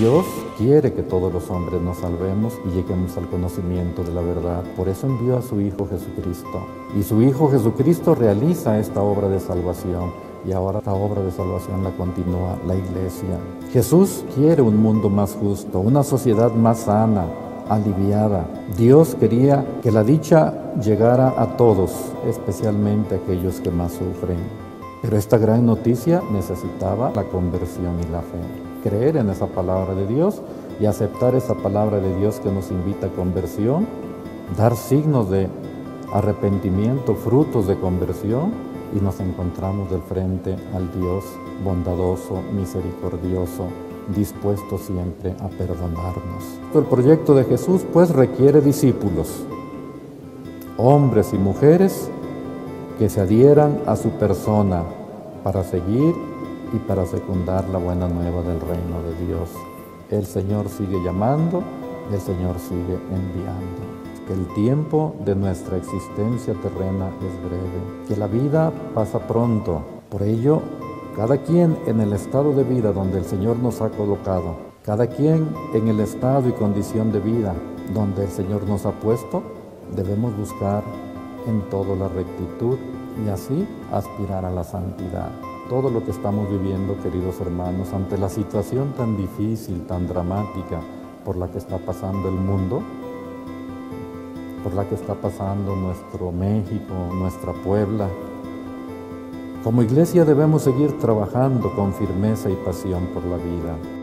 Dios quiere que todos los hombres nos salvemos y lleguemos al conocimiento de la verdad. Por eso envió a su Hijo Jesucristo. Y su Hijo Jesucristo realiza esta obra de salvación. Y ahora esta obra de salvación la continúa la Iglesia. Jesús quiere un mundo más justo, una sociedad más sana, aliviada. Dios quería que la dicha llegara a todos, especialmente a aquellos que más sufren. Pero esta gran noticia necesitaba la conversión y la fe. Creer en esa palabra de Dios y aceptar esa palabra de Dios que nos invita a conversión, dar signos de arrepentimiento, frutos de conversión, y nos encontramos del frente al Dios bondadoso, misericordioso, dispuesto siempre a perdonarnos. El proyecto de Jesús pues requiere discípulos, hombres y mujeres que se adhieran a su persona para seguir y para secundar la buena nueva del reino de Dios. El Señor sigue llamando, el Señor sigue enviando. Que el tiempo de nuestra existencia terrena es breve, que la vida pasa pronto. Por ello, cada quien en el estado de vida donde el Señor nos ha colocado, cada quien en el estado y condición de vida donde el Señor nos ha puesto, debemos buscar en todo la rectitud y así aspirar a la santidad. Todo lo que estamos viviendo, queridos hermanos, ante la situación tan difícil, tan dramática por la que está pasando el mundo, por la que está pasando nuestro México, nuestra Puebla, como Iglesia debemos seguir trabajando con firmeza y pasión por la vida.